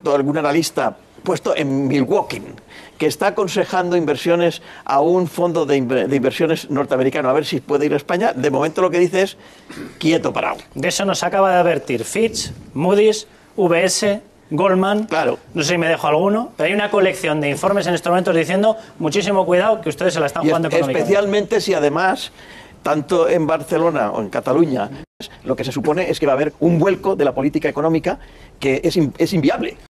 algún analista puesto en Milwaukee, que está aconsejando inversiones a un fondo de inversiones norteamericano, a ver si puede ir a España. De momento lo que dice es quieto, parado. De eso nos acaba de advertir Fitch, Moody's, UBS, Goldman. Claro. No sé si me dejo alguno, pero hay una colección de informes en estos momentos diciendo muchísimo cuidado que ustedes se la están jugando económicamente. Especialmente si además, tanto en Barcelona o en Cataluña, lo que se supone es que va a haber un vuelco de la política económica que es inviable.